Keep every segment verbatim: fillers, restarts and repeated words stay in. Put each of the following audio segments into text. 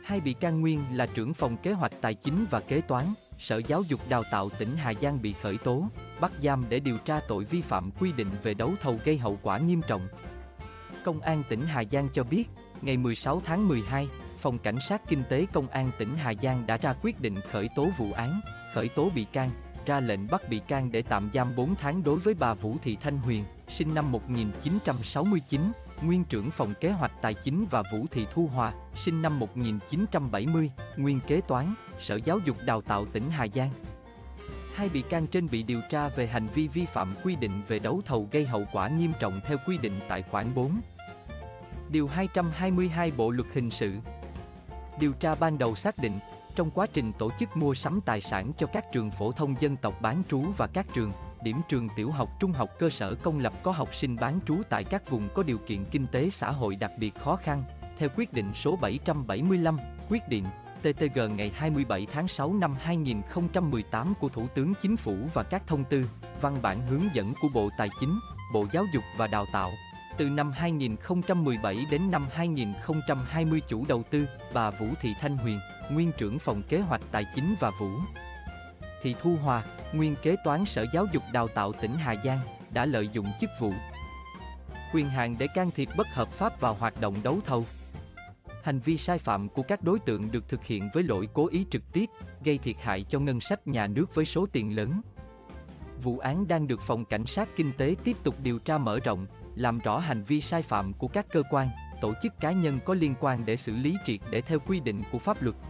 Hai bị can nguyên là trưởng phòng kế hoạch tài chính và kế toán, Sở Giáo dục Đào tạo tỉnh Hà Giang bị khởi tố, bắt giam để điều tra tội vi phạm quy định về đấu thầu gây hậu quả nghiêm trọng. Công an tỉnh Hà Giang cho biết, ngày mười sáu tháng mười hai, Phòng Cảnh sát Kinh tế Công an tỉnh Hà Giang đã ra quyết định khởi tố vụ án, khởi tố bị can, ra lệnh bắt bị can để tạm giam bốn tháng đối với bà Vũ Thị Thanh Huyền, sinh năm một nghìn chín trăm sáu mươi chín, nguyên trưởng phòng kế hoạch tài chính và Vũ Thị Thu Hòa, sinh năm một nghìn chín trăm bảy mươi, nguyên kế toán, Sở Giáo dục Đào tạo tỉnh Hà Giang. Hai bị can trên bị điều tra về hành vi vi phạm quy định về đấu thầu gây hậu quả nghiêm trọng theo quy định tại khoản bốn, điều hai trăm hai mươi hai Bộ luật hình sự. Điều tra ban đầu xác định, trong quá trình tổ chức mua sắm tài sản cho các trường phổ thông dân tộc bán trú và các trường, điểm trường tiểu học trung học cơ sở công lập có học sinh bán trú tại các vùng có điều kiện kinh tế xã hội đặc biệt khó khăn, theo quyết định số bảy trăm bảy mươi lăm, quyết định tê tê giê ngày hai mươi bảy tháng sáu năm hai nghìn không trăm mười tám của Thủ tướng Chính phủ và các thông tư, văn bản hướng dẫn của Bộ Tài chính, Bộ Giáo dục và Đào tạo. Từ năm hai nghìn không trăm mười bảy đến năm hai nghìn không trăm hai mươi, chủ đầu tư, bà Vũ Thị Thanh Huyền, nguyên trưởng phòng kế hoạch tài chính và Vũ Thị Thu Hòa, nguyên kế toán Sở Giáo dục Đào tạo tỉnh Hà Giang, đã lợi dụng chức vụ, quyền hạn để can thiệp bất hợp pháp vào hoạt động đấu thầu. Hành vi sai phạm của các đối tượng được thực hiện với lỗi cố ý trực tiếp, gây thiệt hại cho ngân sách nhà nước với số tiền lớn. Vụ án đang được Phòng Cảnh sát Kinh tế tiếp tục điều tra mở rộng, làm rõ hành vi sai phạm của các cơ quan, tổ chức cá nhân có liên quan để xử lý triệt để theo quy định của pháp luật.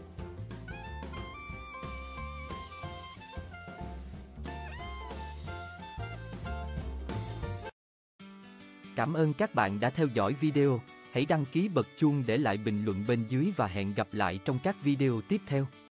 Cảm ơn các bạn đã theo dõi video. Hãy đăng ký bật chuông để lại bình luận bên dưới và hẹn gặp lại trong các video tiếp theo.